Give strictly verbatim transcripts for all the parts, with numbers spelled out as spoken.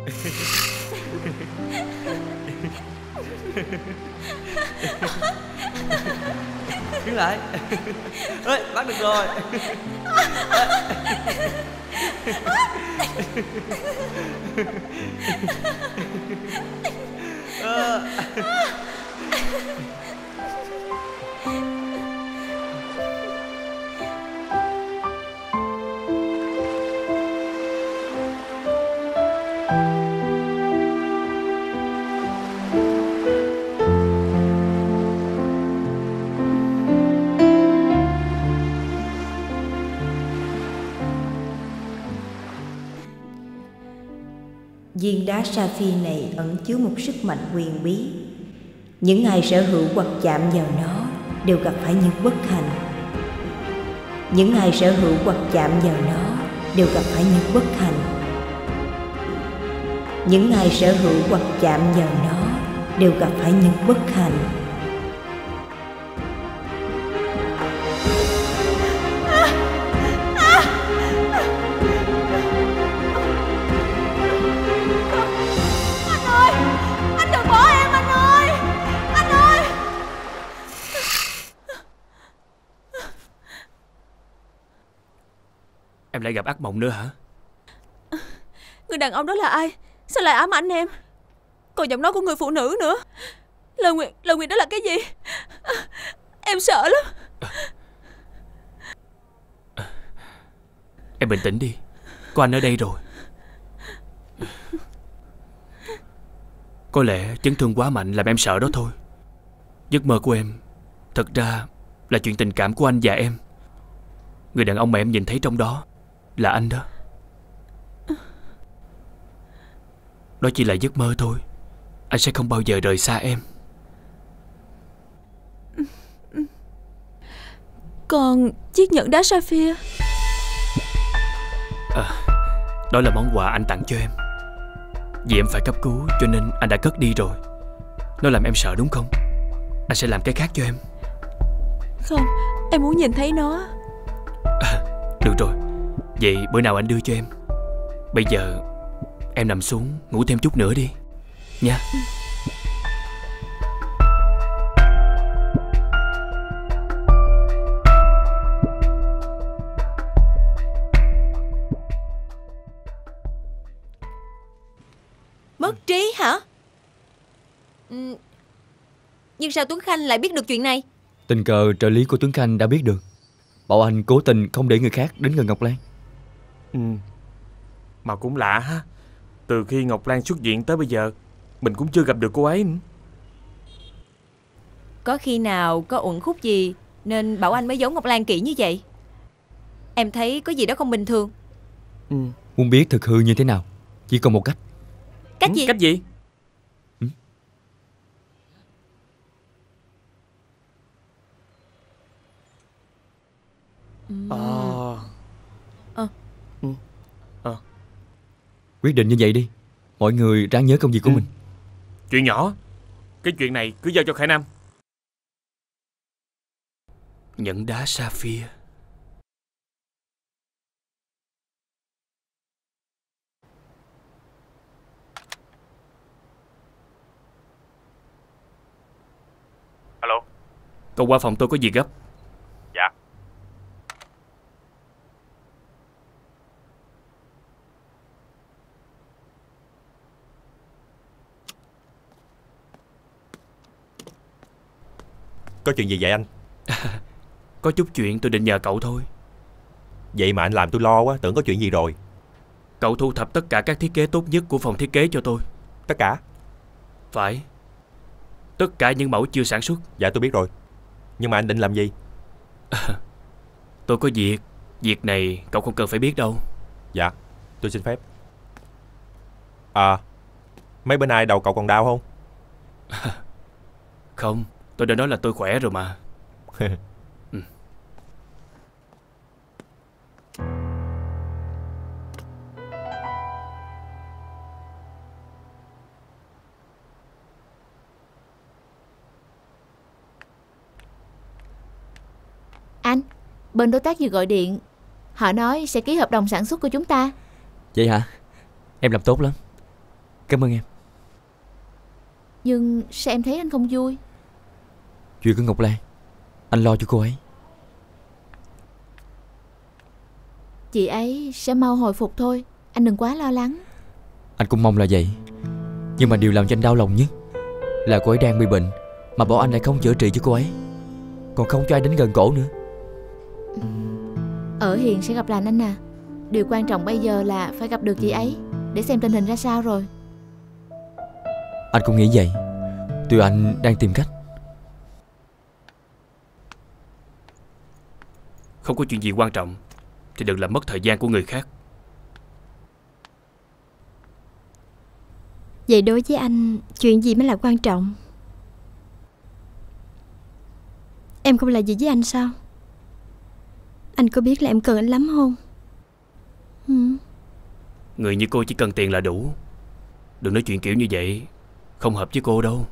Đứng lại. Ê, bắt được rồi. À. Viên đá sapphire này ẩn chứa một sức mạnh huyền bí. Những ai sở hữu hoặc chạm vào nó đều gặp phải những bất hạnh. Những ai sở hữu hoặc chạm vào nó đều gặp phải những bất hạnh. Những ai sở hữu hoặc chạm vào nó đều gặp phải những bất hạnh. Em lại gặp ác mộng nữa hả? Người đàn ông đó là ai? Sao lại ám ảnh em? Còn giọng nói của người phụ nữ nữa. Lời nguyện, lời nguyện đó là cái gì? Em sợ lắm. Em bình tĩnh đi. Có anh ở đây rồi. Có lẽ chấn thương quá mạnh làm em sợ đó thôi. Giấc mơ của em thật ra là chuyện tình cảm của anh và em. Người đàn ông mà em nhìn thấy trong đó là anh đó. Đó chỉ là giấc mơ thôi. Anh sẽ không bao giờ rời xa em. Còn chiếc nhẫn đá sapphire? À, đó là món quà anh tặng cho em. Vì em phải cấp cứu cho nên anh đã cất đi rồi. Nó làm em sợ đúng không? Anh sẽ làm cái khác cho em. Không, em muốn nhìn thấy nó. À, được rồi. Vậy bữa nào anh đưa cho em. Bây giờ em nằm xuống ngủ thêm chút nữa đi nha. Ừ. Mất trí hả? Ừ. Nhưng sao Tuấn Khanh lại biết được chuyện này? Tình cờ trợ lý của Tuấn Khanh đã biết được. Bảo anh cố tình không để người khác đến gần Ngọc Lan. Ừ. Mà cũng lạ ha. Từ khi Ngọc Lan xuất viện tới bây giờ mình cũng chưa gặp được cô ấy nữa. Có khi nào có uẩn khúc gì nên Bảo Anh mới giấu Ngọc Lan kỹ như vậy? Em thấy có gì đó không bình thường. Ừ. Muốn biết thực hư như thế nào chỉ còn một cách. Cách gì? Ừ, cách gì? Ừ. Ờ. Ờ. Ừ. Ờ. Quyết định như vậy đi. Mọi người ráng nhớ công việc của ừ. mình. Chuyện nhỏ. Cái chuyện này cứ giao cho Khải Nam. Nhẫn đá sapphire. Alo. Cậu qua phòng tôi có việc gấp. Dạ. Có chuyện gì vậy anh? Có chút chuyện tôi định nhờ cậu thôi. Vậy mà anh làm tôi lo quá, tưởng có chuyện gì rồi. Cậu thu thập tất cả các thiết kế tốt nhất của phòng thiết kế cho tôi. Tất cả? Phải. Tất cả những mẫu chưa sản xuất. Dạ tôi biết rồi. Nhưng mà anh định làm gì? À, tôi có việc. Việc này cậu không cần phải biết đâu. Dạ, tôi xin phép. À, mấy bữa nay đầu cậu còn đau không? À, không, tôi đã nói là tôi khỏe rồi mà. Ừ. Anh, bên đối tác vừa gọi điện. Họ nói sẽ ký hợp đồng sản xuất của chúng ta. Vậy hả? Em làm tốt lắm. Cảm ơn em. Nhưng sao em thấy anh không vui? Chuyện của Ngọc Lan, anh lo cho cô ấy. Chị ấy sẽ mau hồi phục thôi, anh đừng quá lo lắng. Anh cũng mong là vậy. Nhưng mà điều làm cho anh đau lòng nhất là cô ấy đang bị bệnh mà bảo anh lại không chữa trị cho cô ấy, còn không cho ai đến gần cổ nữa. Ở hiền sẽ gặp lành anh à. Điều quan trọng bây giờ là phải gặp được chị ấy, để xem tình hình ra sao rồi. Anh cũng nghĩ vậy. Tụi anh đang tìm cách. Không có chuyện gì quan trọng thì đừng làm mất thời gian của người khác. Vậy đối với anh, chuyện gì mới là quan trọng? Em không là gì với anh sao? Anh có biết là em cần anh lắm không? Ừ. Người như cô chỉ cần tiền là đủ. Đừng nói chuyện kiểu như vậy, không hợp với cô đâu.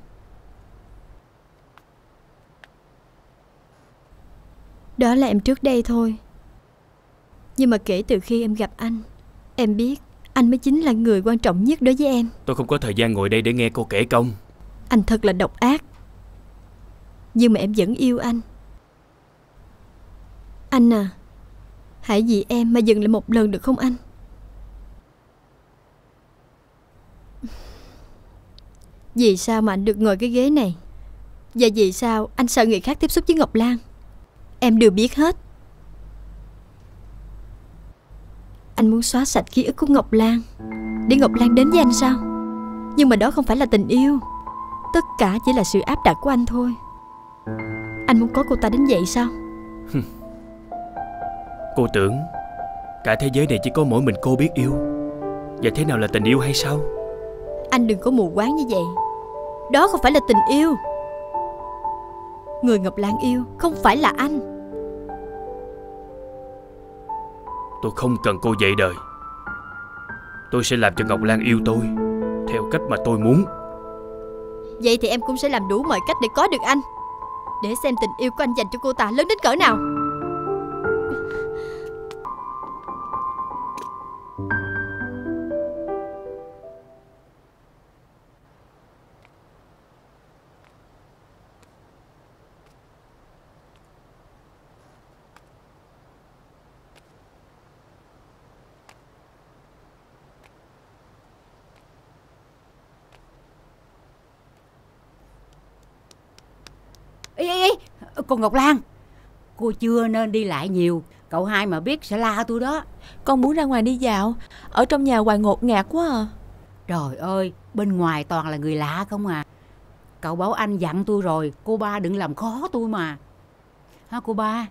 Đó là em trước đây thôi. Nhưng mà kể từ khi em gặp anh, em biết anh mới chính là người quan trọng nhất đối với em. Tôi không có thời gian ngồi đây để nghe cô kể công. Anh thật là độc ác. Nhưng mà em vẫn yêu anh. Anh à, hãy vì em mà dừng lại một lần được không anh? Vì sao mà anh được ngồi cái ghế này? Và vì sao anh sợ người khác tiếp xúc với Ngọc Lan? Em đều biết hết. Anh muốn xóa sạch ký ức của Ngọc Lan để Ngọc Lan đến với anh sao? Nhưng mà đó không phải là tình yêu. Tất cả chỉ là sự áp đặt của anh thôi. Anh muốn có cô ta đến vậy sao? Cô tưởng cả thế giới này chỉ có mỗi mình cô biết yêu. Và thế nào là tình yêu hay sao? Anh đừng có mù quáng như vậy. Đó không phải là tình yêu. Người Ngọc Lan yêu không phải là anh. Tôi không cần cô dạy đời. Tôi sẽ làm cho Ngọc Lan yêu tôi theo cách mà tôi muốn. Vậy thì em cũng sẽ làm đủ mọi cách để có được anh, để xem tình yêu của anh dành cho cô ta lớn đến cỡ nào. Ý, ý, ý. Cô Ngọc Lan, cô chưa nên đi lại nhiều. Cậu hai mà biết sẽ la tôi đó. Con muốn ra ngoài đi dạo. Ở trong nhà hoài ngột ngạt quá à. Trời ơi, bên ngoài toàn là người lạ không à. Cậu bảo anh dặn tôi rồi, cô ba đừng làm khó tôi mà. Hả cô ba?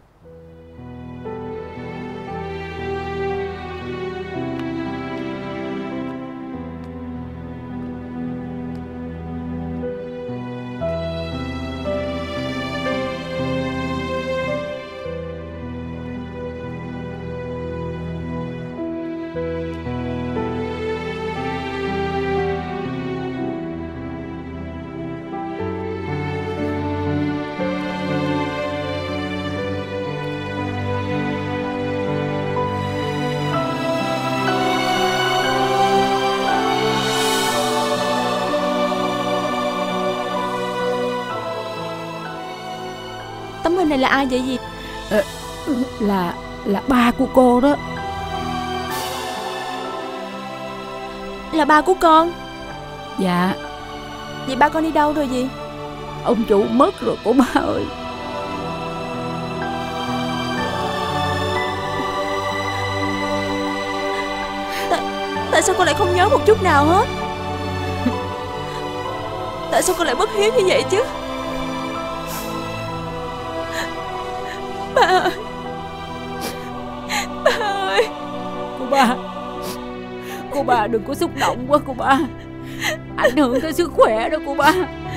Tấm hình này là ai vậy gì? Ờ, là là ba của cô đó. Là ba của con? Dạ. Vậy ba con đi đâu rồi gì? Ông chủ mất rồi cô ba ơi. Tại, tại sao con lại không nhớ một chút nào hết? Tại sao con lại bất hiếu như vậy chứ? Ba ơi, ba ơi. Cô ba, cô ba đừng có xúc động quá cô ba. Ảnh hưởng tới sức khỏe đó cô ba.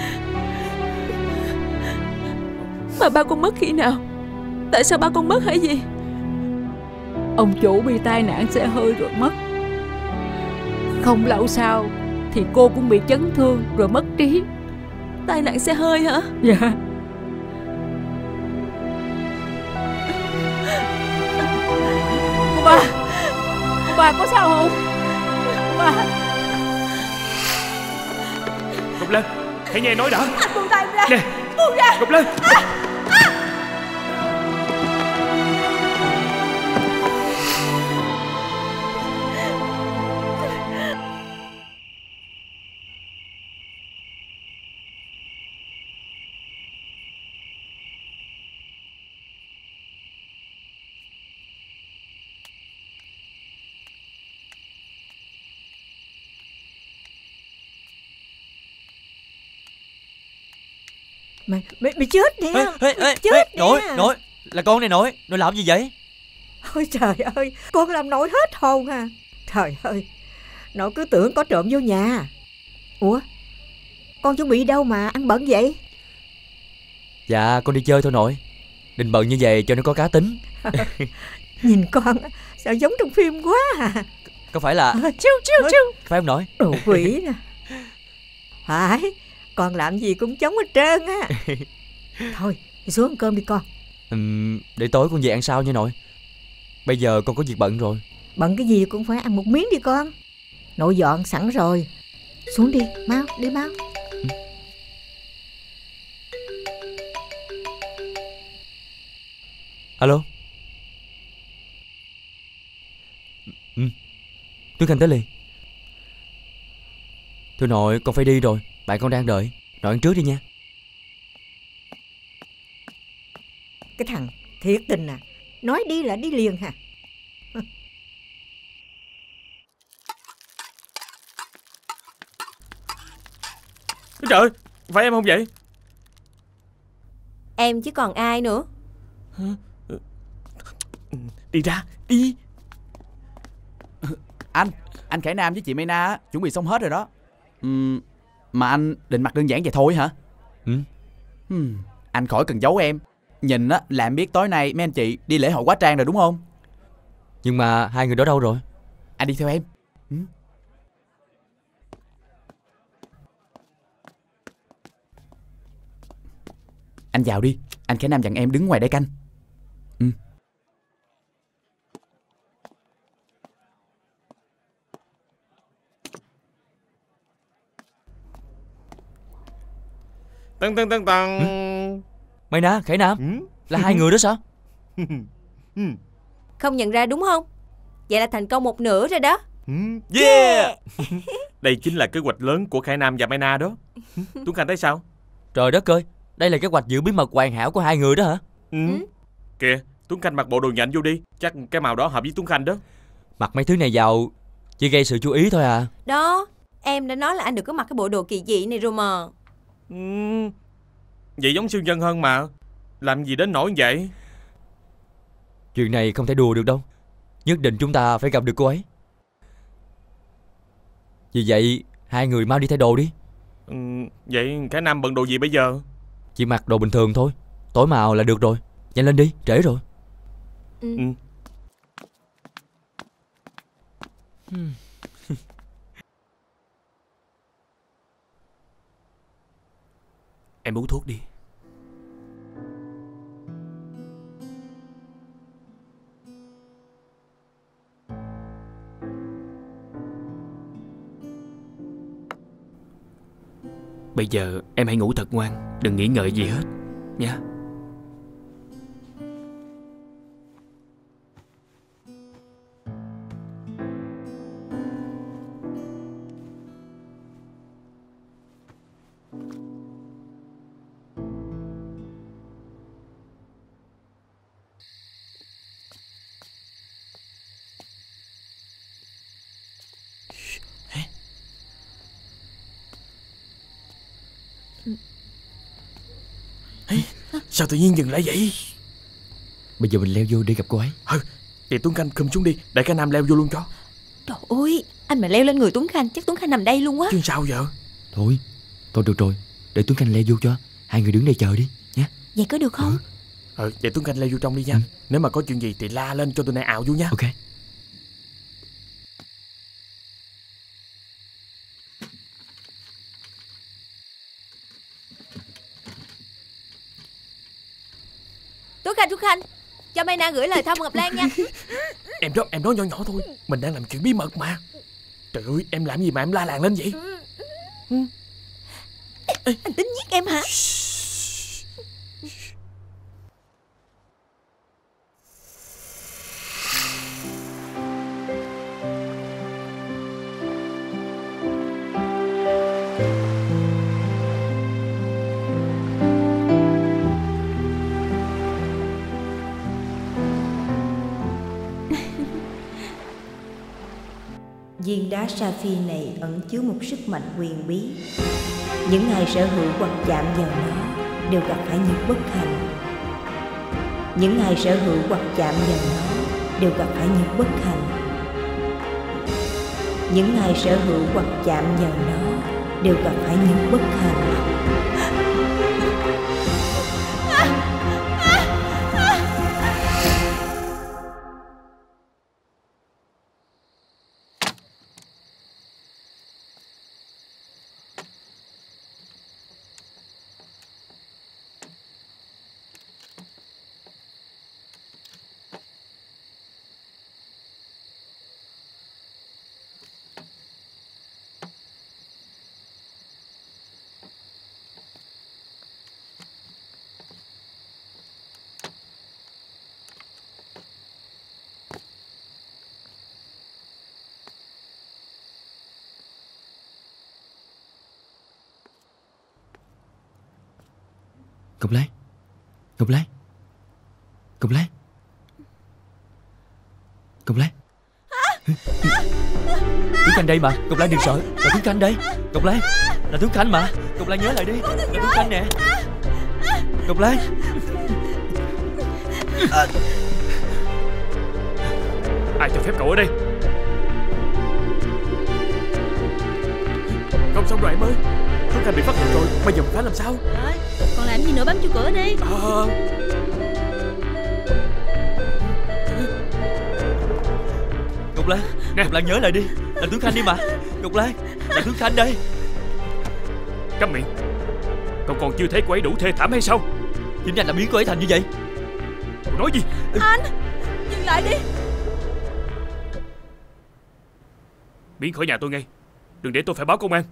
Mà ba con mất khi nào? Tại sao ba con mất hả gì? Ông chủ bị tai nạn xe hơi rồi mất. Không lâu sau thì cô cũng bị chấn thương rồi mất trí. Tai nạn xe hơi hả? Dạ. Cô ba, cô ba có sao không? Cô ba. Ngọc Lan, hãy nghe nói đã. Anh buông tay em ra. Nè, buông ra. Ngọc Lan. À, à. Mày, mày, mày chết nè. Ê, ê, ê, Chết ê, nè. Nội, nội, là con này nội. Nội làm gì vậy? Ôi trời ơi, con làm nội hết hồn à. Trời ơi, nội cứ tưởng có trộm vô nhà. Ủa, con chuẩn bị đâu mà ăn bận vậy? Dạ, con đi chơi thôi nội. Định bận như vậy cho nó có cá tính. Nhìn con sao giống trong phim quá à. Có phải là... Chiu chiu chiu. Phải không nội? Đồ quỷ nè. Phải, con làm gì cũng chống hết trơn á. Thôi, đi xuống ăn cơm đi con. Ừm, để tối con về ăn sau nha nội. Bây giờ con có việc bận rồi. Bận cái gì cũng phải ăn một miếng đi con. Nội dọn sẵn rồi. Xuống đi, mau, đi mau. Ừ. Alo. Ừ. Tuấn Khanh tới liền. Thưa nội, con phải đi rồi. Bạn con đang đợi. Nội ăn trước đi nha. Cái thằng thiệt tình à. Nói đi là đi liền hả? Trời ơi, phải em không vậy? Em chứ còn ai nữa. Đi ra, đi. Anh, anh Khải Nam với chị Mayna á, chuẩn bị xong hết rồi đó. Uhm, mà anh định mặc đơn giản vậy thôi hả? Ừ. Hmm, anh khỏi cần giấu em. Nhìn á là em biết tối nay mấy anh chị đi lễ hội hóa trang rồi đúng không? Nhưng mà hai người đó đâu rồi? Anh đi theo em. Ừ. Anh vào đi. Anh Khải Nam dặn em đứng ngoài để canh. Ừ. Tăng tăng tăng tăng. Ừ. Mayna, Khải Nam. Ừ. Là hai người đó sao? Không nhận ra đúng không? Vậy là thành công một nửa rồi đó. Yeah. Đây chính là kế hoạch lớn của Khải Nam và Mayna đó. Tuấn Khanh thấy sao? Trời đất ơi, đây là kế hoạch giữ bí mật hoàn hảo của hai người đó hả? Ừ. Ừ. Kìa, Tuấn Khanh mặc bộ đồ nhện vô đi. Chắc cái màu đó hợp với Tuấn Khanh đó. Mặc mấy thứ này vào chỉ gây sự chú ý thôi à. Đó, em đã nói là anh đừng có mặc cái bộ đồ kỳ dị này rồi mà. Ừ. Vậy giống siêu nhân hơn mà. Làm gì đến nỗi vậy? Chuyện này không thể đùa được đâu. Nhất định chúng ta phải gặp được cô ấy. Vì vậy hai người mau đi thay đồ đi. Ừ. Vậy Khải Nam bận đồ gì bây giờ? Chỉ mặc đồ bình thường thôi. Tối màu là được rồi. Nhanh lên đi, trễ rồi. Ừ. Ừ. Hmm. Em uống thuốc đi. Bây giờ em hãy ngủ thật ngoan. Đừng nghĩ ngợi gì hết nha. Sao tự nhiên dừng lại vậy? Bây giờ mình leo vô đi gặp cô ấy. Ừ, vậy Tuấn Khanh khum xuống đi. Để Khải Nam leo vô luôn cho. Trời ơi, anh mà leo lên người Tuấn Khanh chắc Tuấn Khanh nằm đây luôn á. Chứ sao giờ? Thôi, thôi được rồi. Để Tuấn Khanh leo vô cho. Hai người đứng đây chờ đi nha. Vậy có được không? Ừ, ừ vậy Tuấn Khanh leo vô trong đi nha. Ừ. Nếu mà có chuyện gì thì la lên cho tụi này ào vô nha. Ok. Tuấn Khanh, Tuấn Khanh, cho Mayna gửi lời thăm Ngọc Lan nha. Em đó, em nói nhỏ nhỏ thôi. Mình đang làm chuyện bí mật mà. Trời ơi, em làm gì mà em la làng lên vậy? Anh tính giết em hả? Viên đá sapphire này ẩn chứa một sức mạnh huyền bí. Những ai sở hữu hoặc chạm vào nó đều gặp phải những bất hạnh. Những ai sở hữu hoặc chạm vào nó đều gặp phải những bất hạnh. Những ai sở hữu hoặc chạm vào nó đều gặp phải những bất hạnh. Ngọc Lan, Ngọc Lan, Ngọc Lan, Ngọc Lan. Tuấn Khanh đây mà, Ngọc Lan đừng sợ. Là Tuấn Khanh đây, Ngọc Lan, là Tuấn Khanh mà. Ngọc Lan nhớ lại đi, là Tuấn Khanh nè. Ngọc Lan. À. Ai cho phép cậu ở đây? Không xong rồi em ơi, Tuấn Khanh bị phát hiện rồi, bây giờ phải làm sao? Rồi, còn làm gì nữa, bấm chuông cửa đi. À. Ngọc Lan, nè. Ngọc Lan nhớ lại đi, là Tuấn Khanh đi mà. Ngọc Lan, là Tuấn Khanh đây. Câm miệng. Cậu còn chưa thấy cô ấy đủ thê thảm hay sao? Chính anh đã biến cô ấy thành như vậy. Cậu nói gì? Anh, dừng lại đi. Biến khỏi nhà tôi ngay, đừng để tôi phải báo công an.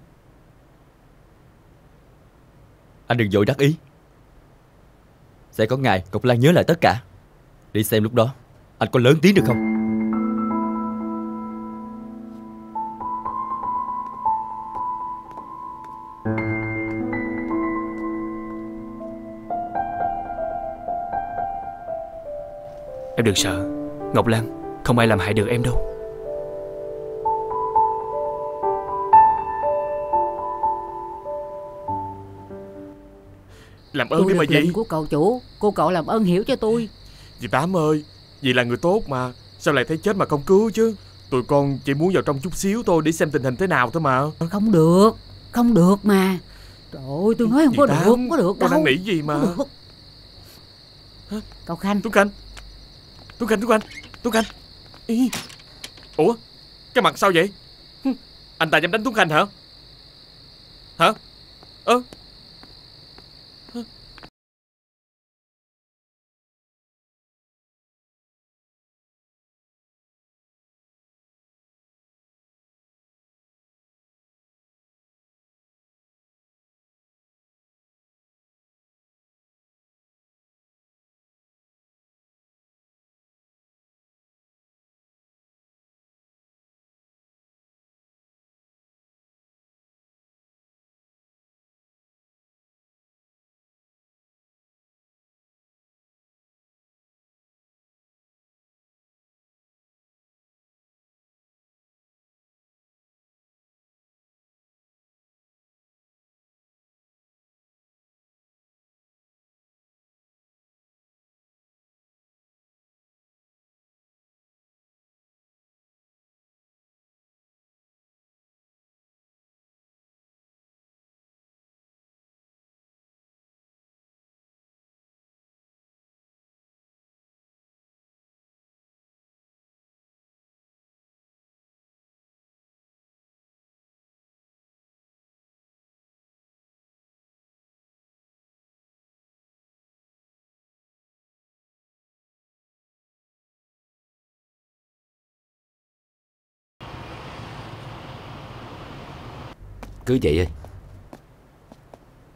Anh đừng vội đắc ý. Sẽ có ngày Ngọc Lan nhớ lại tất cả. Đi xem lúc đó anh có lớn tiếng được không. Em đừng sợ, Ngọc Lan, không ai làm hại được em đâu. Làm ơn tôi đi mà được lệnh dì. của cậu chủ, cô cậu làm ơn hiểu cho tôi. Dì Tám ơi, dì là người tốt mà, sao lại thấy chết mà không cứu chứ? Tụi con chỉ muốn vào trong chút xíu thôi để xem tình hình thế nào thôi mà. Không được, không được mà. Trời ơi, tôi nói không Dì có Tám, được, không có được con đâu. đang nghĩ gì mà. Cậu Khanh. Tuấn Khanh, Tuấn Khanh, Tuấn Khanh, Tuấn Khanh. Ý. Ủa, cái mặt sao vậy? Anh ta dám đánh Tuấn Khanh hả? Hả? Ơ. Cứ vậy ơi.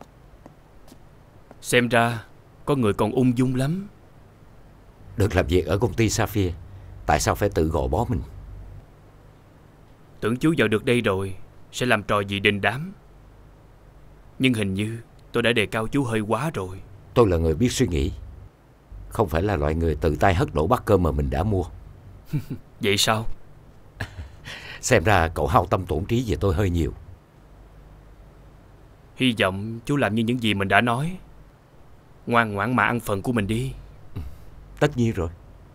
Xem ra có người còn ung dung lắm. Được làm việc ở công ty Sapphire, tại sao phải tự gò bó mình? Tưởng chú vào được đây rồi sẽ làm trò gì đình đám. Nhưng hình như tôi đã đề cao chú hơi quá rồi. Tôi là người biết suy nghĩ, không phải là loại người tự tay hất đổ bát cơm mà mình đã mua. Vậy sao? Xem ra cậu hao tâm tổn trí về tôi hơi nhiều. Hy vọng chú làm như những gì mình đã nói. Ngoan ngoãn mà ăn phần của mình đi. Tất nhiên rồi.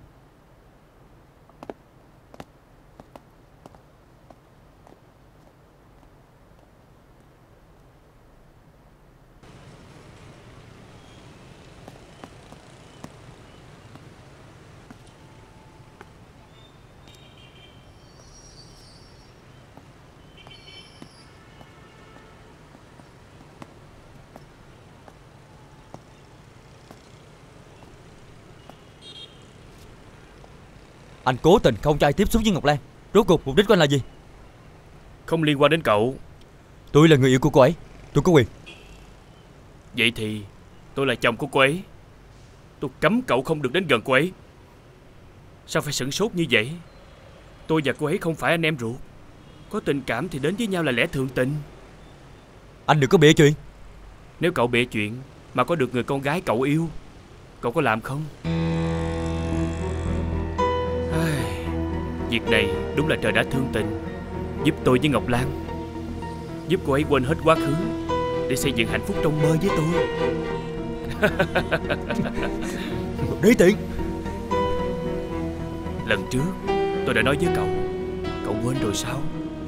Anh cố tình không cho ai tiếp xúc với Ngọc Lan. Rốt cuộc mục đích của anh là gì? Không liên quan đến cậu. Tôi là người yêu của cô ấy, tôi có quyền. Vậy thì tôi là chồng của cô ấy. Tôi cấm cậu không được đến gần cô ấy. Sao phải sửng sốt như vậy? Tôi và cô ấy không phải anh em ruột. Có tình cảm thì đến với nhau là lẽ thường tình. Anh đừng có bịa chuyện. Nếu cậu bịa chuyện mà có được người con gái cậu yêu, cậu có làm không? Ai, việc này đúng là trời đã thương tình, giúp tôi với Ngọc Lan, giúp cô ấy quên hết quá khứ để xây dựng hạnh phúc trong mơ với tôi. Đế tiện. Lần trước tôi đã nói với cậu, cậu quên rồi sao?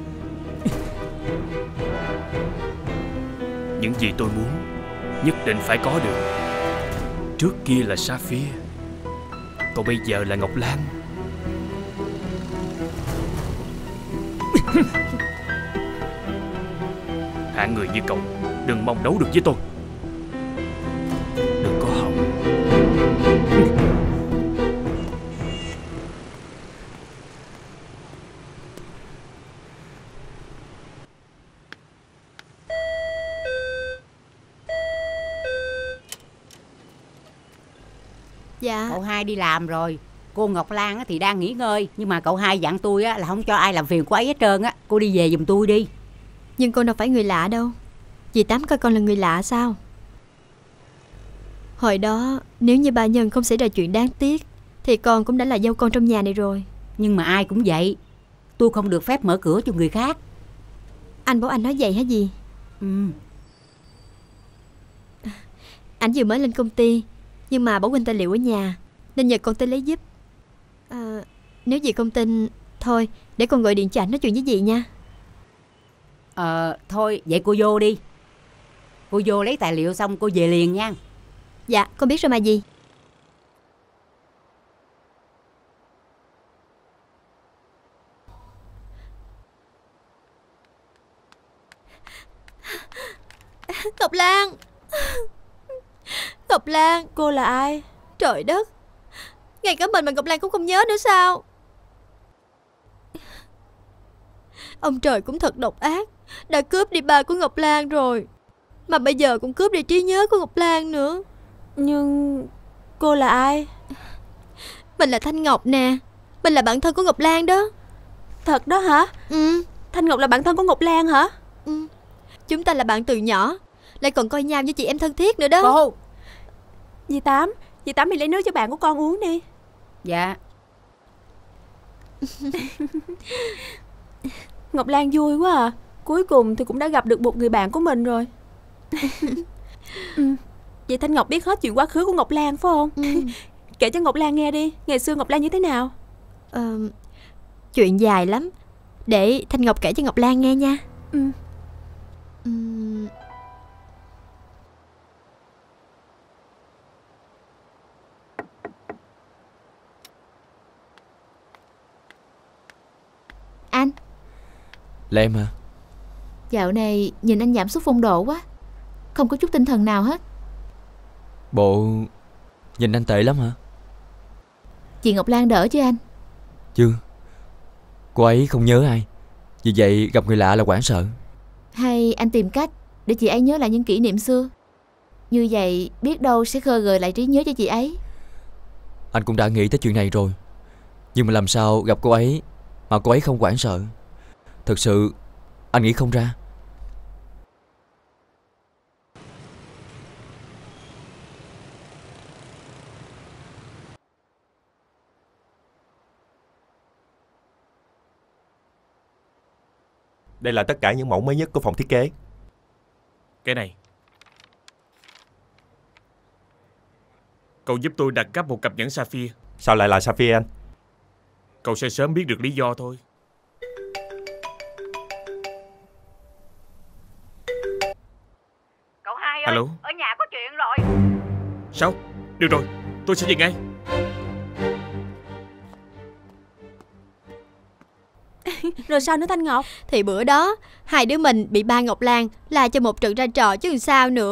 Những gì tôi muốn nhất định phải có được. Trước kia là Sapphire, còn bây giờ là Ngọc Lan. Hạng người như cậu đừng mong đấu được với tôi. Đừng có hòng. Dạ. Cậu hai đi làm rồi. Cô Ngọc Lan thì đang nghỉ ngơi. Nhưng mà cậu hai dặn tôi là không cho ai làm phiền cô ấy hết trơn á. Cô đi về giùm tôi đi. Nhưng con đâu phải người lạ đâu. Dì Tám coi con là người lạ sao? Hồi đó nếu như bà Nhân không xảy ra chuyện đáng tiếc thì con cũng đã là dâu con trong nhà này rồi. Nhưng mà ai cũng vậy. Tôi không được phép mở cửa cho người khác. Anh bảo anh nói vậy hả dì? Ừ. Anh vừa mới lên công ty, nhưng mà bảo huynh tài liệu ở nhà nên nhờ con tới lấy giúp. à, Nếu dì không tin, thôi để con gọi điện cho ảnh nói chuyện với dì nha. Ờ thôi vậy cô vô đi. Cô vô lấy tài liệu xong cô về liền nha. Dạ con biết rồi mà dì. Ngọc Lan. Ngọc Lan. Cô là ai? Trời đất, ngay cả mình mà Ngọc Lan cũng không nhớ nữa sao? Ông trời cũng thật độc ác, đã cướp đi ba của Ngọc Lan rồi, mà bây giờ cũng cướp đi trí nhớ của Ngọc Lan nữa. Nhưng cô là ai? Mình là Thanh Ngọc nè. Mình là bạn thân của Ngọc Lan đó. Thật đó hả? Ừ. Thanh Ngọc là bạn thân của Ngọc Lan hả? Ừ. Chúng ta là bạn từ nhỏ, lại còn coi nhau như chị em thân thiết nữa đó. Cô. Dì Tám, dì Tám đi lấy nước cho bạn của con uống đi. Dạ. Ngọc Lan vui quá à. Cuối cùng thì cũng đã gặp được một người bạn của mình rồi. Ừ. Vậy Thanh Ngọc biết hết chuyện quá khứ của Ngọc Lan phải không? Ừ. Kể cho Ngọc Lan nghe đi. Ngày xưa Ngọc Lan như thế nào? Ờ, chuyện dài lắm. Để Thanh Ngọc kể cho Ngọc Lan nghe nha. Ừ. Ừ. Anh. Là em hả? Dạo này nhìn anh giảm sút phong độ quá, không có chút tinh thần nào hết. Bộ nhìn anh tệ lắm hả? Chị Ngọc Lan đỡ chứ anh? Chưa. Cô ấy không nhớ ai, vì vậy gặp người lạ là hoảng sợ. Hay anh tìm cách để chị ấy nhớ lại những kỷ niệm xưa? Như vậy biết đâu sẽ khơi gợi lại trí nhớ cho chị ấy. Anh cũng đã nghĩ tới chuyện này rồi, nhưng mà làm sao gặp cô ấy mà cô ấy không hoảng sợ? Thật sự anh nghĩ không ra. Đây là tất cả những mẫu mới nhất của phòng thiết kế. Cái này cậu giúp tôi đặt cắp một cặp nhẫn sapphire. Sao lại là sapphire anh? Cậu sẽ sớm biết được lý do thôi. Cậu hai ơi, Alo? ở nhà có chuyện rồi. Sao? Được rồi, tôi sẽ về ngay. Rồi sao nữa Thanh Ngọc? Thì bữa đó hai đứa mình bị ba Ngọc Lan la cho một trận ra trò chứ làm sao nữa.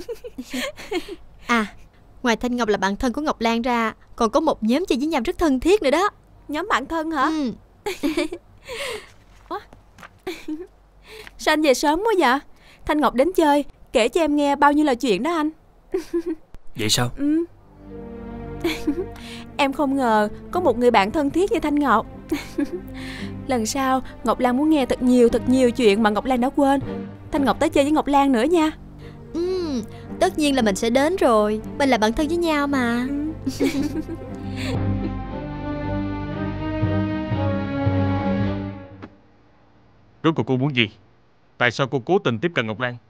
À, ngoài Thanh Ngọc là bạn thân của Ngọc Lan ra, còn có một nhóm chơi với nhau rất thân thiết nữa đó. Nhóm bạn thân hả? Ừ. Sao anh về sớm quá vậy? Thanh Ngọc đến chơi, kể cho em nghe bao nhiêu là chuyện đó anh. Vậy sao? Ừ. Em không ngờ có một người bạn thân thiết như Thanh Ngọc. Lần sau Ngọc Lan muốn nghe thật nhiều thật nhiều chuyện mà Ngọc Lan đã quên. Thanh Ngọc tới chơi với Ngọc Lan nữa nha. Ừ, tất nhiên là mình sẽ đến rồi. Mình là bạn thân với nhau mà. Ừ. Rốt cuộc cô muốn gì? Tại sao cô cố tình tiếp cận Ngọc Lan?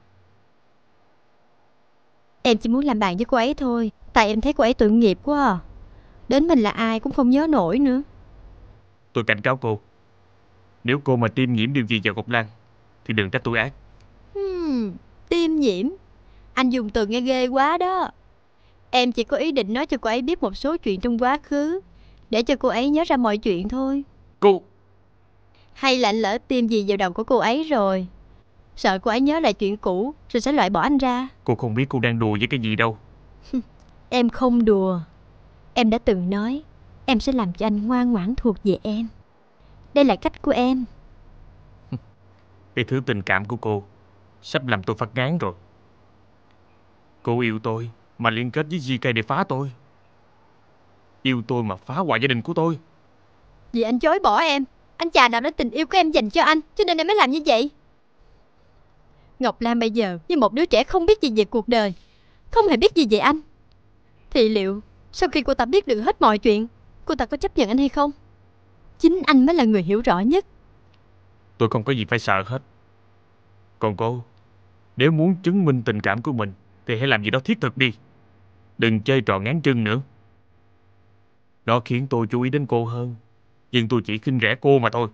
Em chỉ muốn làm bạn với cô ấy thôi. Tại em thấy cô ấy tội nghiệp quá à. Đến mình là ai cũng không nhớ nổi nữa. Tôi cảnh cáo cô, nếu cô mà tiêm nhiễm điều gì vào Ngọc Lan thì đừng trách tôi ác. Hmm, tiêm nhiễm. Anh dùng từ nghe ghê quá đó. Em chỉ có ý định nói cho cô ấy biết một số chuyện trong quá khứ, để cho cô ấy nhớ ra mọi chuyện thôi. Cô... Hay là anh lỡ tiêm gì vào đầu của cô ấy rồi, sợ cô ấy nhớ lại chuyện cũ rồi sẽ loại bỏ anh ra. Cô không biết cô đang đùa với cái gì đâu. Em không đùa. Em đã từng nói em sẽ làm cho anh ngoan ngoãn thuộc về em. Đây là cách của em. Cái thứ tình cảm của cô sắp làm tôi phát ngán rồi. Cô yêu tôi mà liên kết với giê ca để phá tôi. Yêu tôi mà phá hoại gia đình của tôi. Vì anh chối bỏ em. Anh chà đạp đến tình yêu của em dành cho anh, cho nên em mới làm như vậy. Ngọc Lan bây giờ như một đứa trẻ không biết gì về cuộc đời, không hề biết gì về anh. Thì liệu sau khi cô ta biết được hết mọi chuyện, cô ta có chấp nhận anh hay không? Chính anh mới là người hiểu rõ nhất. Tôi không có gì phải sợ hết. Còn cô, nếu muốn chứng minh tình cảm của mình thì hãy làm gì đó thiết thực đi. Đừng chơi trò ngán chân nữa. Nó khiến tôi chú ý đến cô hơn, nhưng tôi chỉ khinh rẻ cô mà thôi.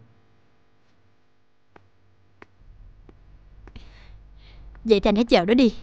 Vậy thì anh hãy chờ đó đi.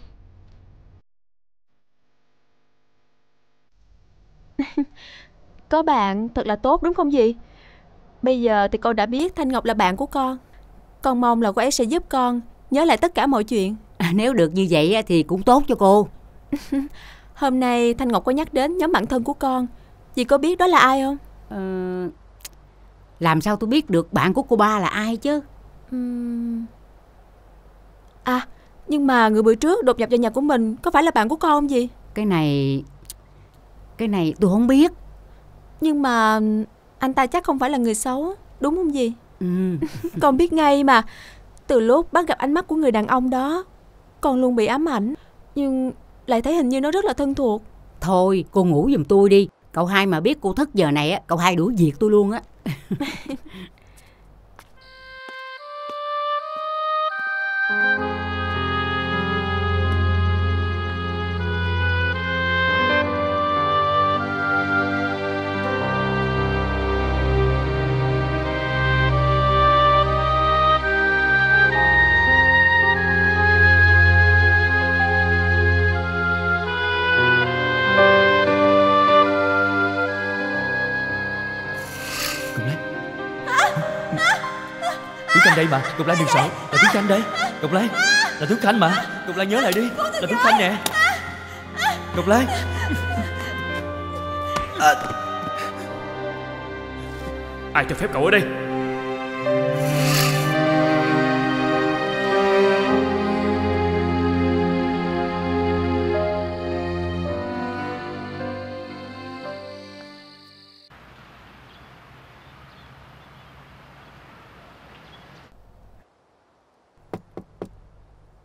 Có bạn thật là tốt đúng không dì? Bây giờ thì con đã biết Thanh Ngọc là bạn của con. Con mong là cô ấy sẽ giúp con nhớ lại tất cả mọi chuyện. À, nếu được như vậy thì cũng tốt cho cô. Hôm nay Thanh Ngọc có nhắc đến nhóm bạn thân của con. Dì có biết đó là ai không? Ờ, làm sao tôi biết được bạn của cô ba là ai chứ? Uhm... À, nhưng mà người bữa trước đột nhập vào nhà của mình có phải là bạn của con không dì? Cái này... Cái này tôi không biết. Nhưng mà anh ta chắc không phải là người xấu, đúng không dì? Ừ. Con biết ngay mà. Từ lúc bắt gặp ánh mắt của người đàn ông đó, con luôn bị ám ảnh, nhưng lại thấy hình như nó rất là thân thuộc. Thôi cô ngủ giùm tôi đi. Cậu hai mà biết cô thức giờ này á, cậu hai đuổi việc tôi luôn á. Tuấn Khanh đây mà, Ngọc Lan đừng sợ. Là Tuấn Khanh đây. Ngọc Lan, là Tuấn Khanh mà. Ngọc Lan nhớ lại đi, là Tuấn Khanh nè. Ngọc Lan. À... Ai cho phép cậu ở đây?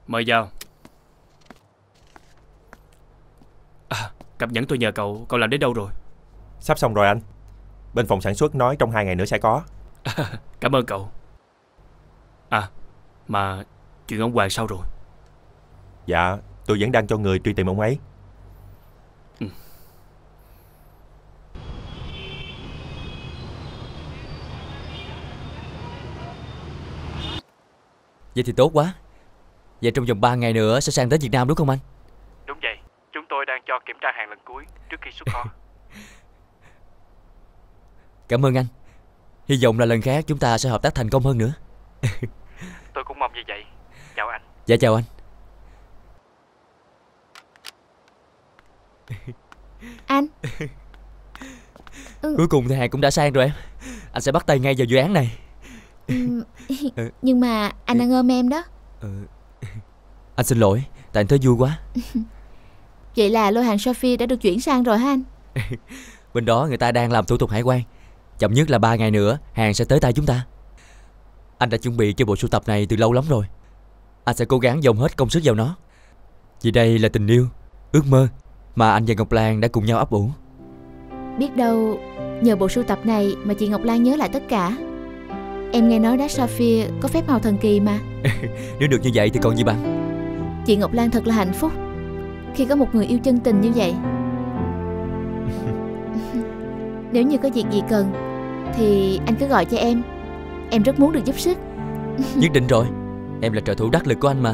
Mời vào. À, cặp nhẫn tôi nhờ cậu, cậu làm đến đâu rồi? Sắp xong rồi anh. Bên phòng sản xuất nói trong hai ngày nữa sẽ có. À, cảm ơn cậu. À, mà chuyện ông Hoàng sao rồi? Dạ, tôi vẫn đang cho người truy tìm ông ấy. Ừ. Vậy thì tốt quá. Vậy trong vòng ba ngày nữa sẽ sang tới Việt Nam đúng không anh? Đúng vậy. Chúng tôi đang cho kiểm tra hàng lần cuối trước khi xuất kho. Cảm ơn anh. Hy vọng là lần khác chúng ta sẽ hợp tác thành công hơn nữa. Tôi cũng mong như vậy. Chào anh. Dạ chào anh. Anh. Ừ. Cuối cùng thì hàng cũng đã sang rồi em. Anh sẽ bắt tay ngay vào dự án này. Ừ. Nhưng mà anh đang ôm em đó. Ừ. Anh xin lỗi, tại anh thấy vui quá. Vậy là lô hàng Sophie đã được chuyển sang rồi hả anh? Bên đó người ta đang làm thủ tục hải quan. Chậm nhất là ba ngày nữa hàng sẽ tới tay chúng ta. Anh đã chuẩn bị cho bộ sưu tập này từ lâu lắm rồi. Anh sẽ cố gắng dồn hết công sức vào nó. Vì đây là tình yêu, ước mơ mà anh và Ngọc Lan đã cùng nhau ấp ủ. Biết đâu nhờ bộ sưu tập này mà chị Ngọc Lan nhớ lại tất cả. Em nghe nói đá Sophie có phép màu thần kỳ mà. Nếu được như vậy thì còn gì bằng. Chị Ngọc Lan thật là hạnh phúc khi có một người yêu chân tình như vậy. Nếu như có việc gì cần thì anh cứ gọi cho em. Em rất muốn được giúp sức. Nhất định rồi. Em là trợ thủ đắc lực của anh mà.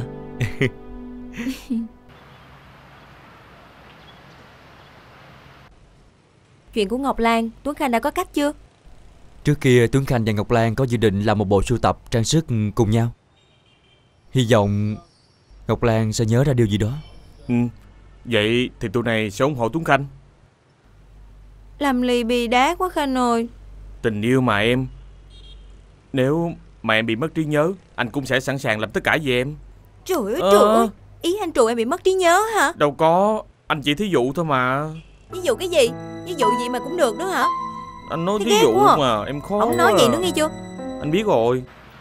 Chuyện của Ngọc Lan, Tuấn Khanh đã có cách chưa? Trước kia Tuấn Khanh và Ngọc Lan có dự định làm một bộ sưu tập trang sức cùng nhau. Hy vọng Ngọc Lan sẽ nhớ ra điều gì đó. Ừ. Vậy thì tụi này sẽ ủng hộ Tuấn Khanh. Làm lì bì đá quá Khanh ơi. Tình yêu mà em. Nếu mà em bị mất trí nhớ, anh cũng sẽ sẵn sàng làm tất cả vì em. Trời ơi ờ... trời ơi. Ý anh trù em bị mất trí nhớ hả? Đâu có, anh chỉ thí dụ thôi mà. Ví dụ cái gì? Ví dụ gì mà cũng được đó hả? Anh nói Thế thí dụ à? mà em khó. Ông nói à. vậy nữa nghe chưa? Anh biết rồi.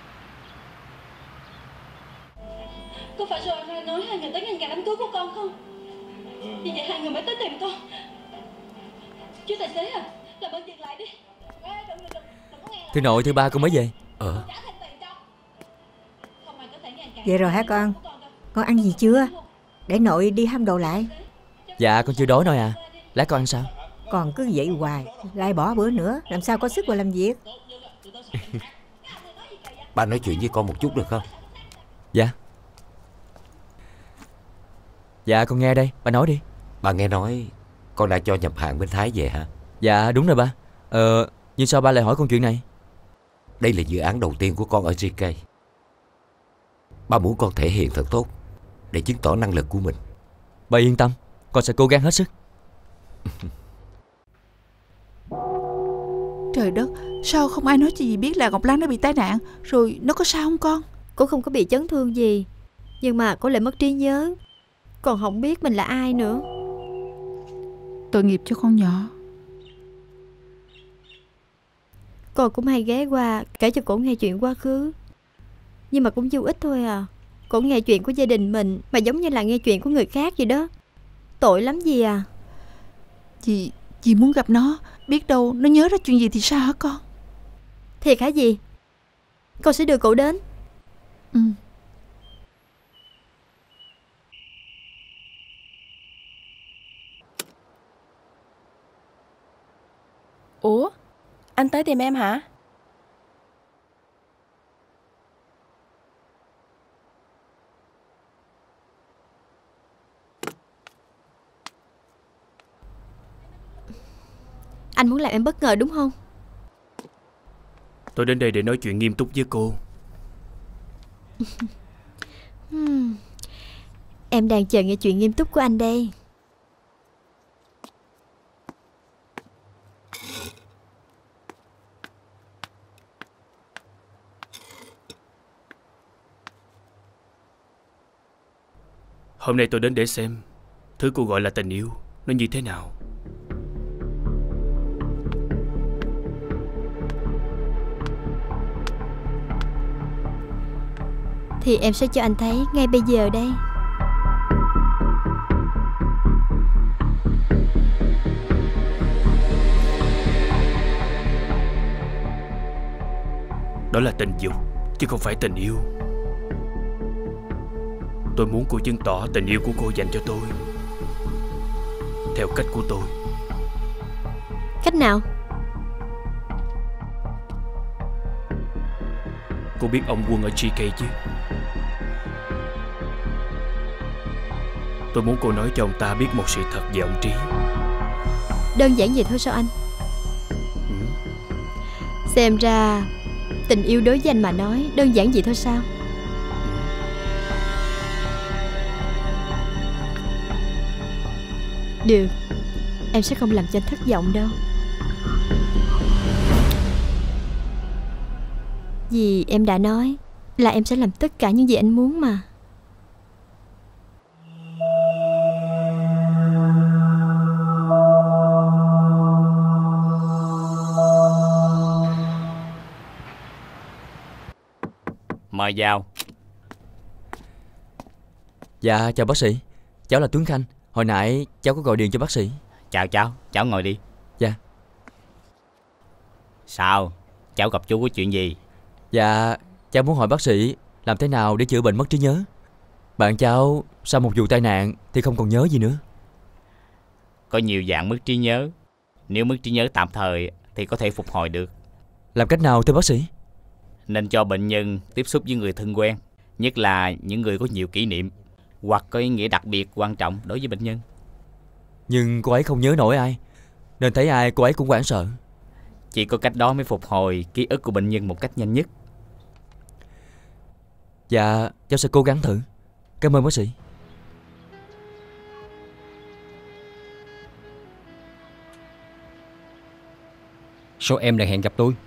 Có phải rồi Rai nói hai người tới ngăn cản đám cưới của con không? Vì vậy hai người mới tới tìm con. Chú tài xế à, làm ơn dừng lại đi. Thứ nội thứ ba con mới về. Ờ. Vậy rồi hả con? Con ăn gì chưa? Để nội đi hâm đồ lại. Dạ con chưa đói đâu à. Lát con ăn sao? Còn cứ vậy hoài, lại bỏ bữa nữa, làm sao có sức mà làm việc. Ba nói chuyện với con một chút được không? Dạ. Dạ con nghe đây, ba nói đi. Ba nghe nói con đã cho nhập hàng bên Thái về hả? Dạ đúng rồi ba. Ờ, nhưng sao ba lại hỏi con chuyện này? Đây là dự án đầu tiên của con ở giê ca. Ba muốn con thể hiện thật tốt để chứng tỏ năng lực của mình. Ba yên tâm, con sẽ cố gắng hết sức. Trời đất, sao không ai nói cho dì biết là Ngọc Lan nó bị tai nạn? Rồi nó có sao không con? Cô không có bị chấn thương gì, nhưng mà cô lại mất trí nhớ. Còn không biết mình là ai nữa. Tội nghiệp cho con nhỏ. Cô cũng hay ghé qua kể cho cổ nghe chuyện quá khứ, nhưng mà cũng vô ích thôi à. Cổ nghe chuyện của gia đình mình mà giống như là nghe chuyện của người khác vậy đó. Tội lắm gì à. Dì, dì muốn gặp nó. Biết đâu nó nhớ ra chuyện gì thì sao hả con? Thiệt hả dì? Con sẽ đưa cậu đến. Ừ. Ủa? Anh tới tìm em hả? Anh muốn làm em bất ngờ đúng không? Tôi đến đây để nói chuyện nghiêm túc với cô. hmm. Em đang chờ nghe chuyện nghiêm túc của anh đây. Hôm nay tôi đến để xem thứ cô gọi là tình yêu nó như thế nào. Thì em sẽ cho anh thấy ngay bây giờ đây. Đó là tình dục, chứ không phải tình yêu. Tôi muốn cô chứng tỏ tình yêu của cô dành cho tôi theo cách của tôi. Cách nào? Cô biết ông Quân ở giê ca chứ? Tôi muốn cô nói cho ông ta biết một sự thật về ông Trí. Đơn giản vậy thôi sao anh? Ừ. Xem ra tình yêu đối với anh mà nói đơn giản vậy thôi sao? Được, em sẽ không làm cho anh thất vọng đâu. Vì em đã nói là em sẽ làm tất cả những gì anh muốn mà. Mời vào. Dạ chào bác sĩ. Cháu là Tuấn Khanh. Hồi nãy cháu có gọi điện cho bác sĩ. Chào cháu, cháu ngồi đi. Dạ. Sao? Cháu gặp chú có chuyện gì? Dạ, cháu muốn hỏi bác sĩ làm thế nào để chữa bệnh mất trí nhớ. Bạn cháu sau một vụ tai nạn thì không còn nhớ gì nữa. Có nhiều dạng mất trí nhớ. Nếu mất trí nhớ tạm thời thì có thể phục hồi được. Làm cách nào thưa bác sĩ? Nên cho bệnh nhân tiếp xúc với người thân quen, nhất là những người có nhiều kỷ niệm hoặc có ý nghĩa đặc biệt quan trọng đối với bệnh nhân. Nhưng cô ấy không nhớ nổi ai, nên thấy ai cô ấy cũng hoảng sợ. Chỉ có cách đó mới phục hồi ký ức của bệnh nhân một cách nhanh nhất. Dạ, cháu sẽ cố gắng thử. Cảm ơn bác sĩ. Sao em lại hẹn gặp tôi?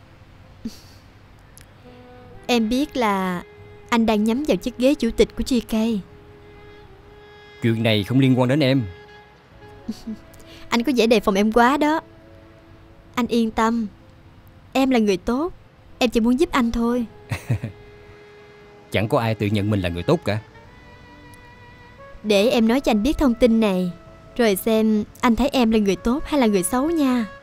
Em biết là anh đang nhắm vào chiếc ghế chủ tịch của giê ca. Chuyện này không liên quan đến em. Anh có vẻ đề phòng em quá đó. Anh yên tâm, em là người tốt. Em chỉ muốn giúp anh thôi. Chẳng có ai tự nhận mình là người tốt cả. Để em nói cho anh biết thông tin này, rồi xem anh thấy em là người tốt hay là người xấu nha.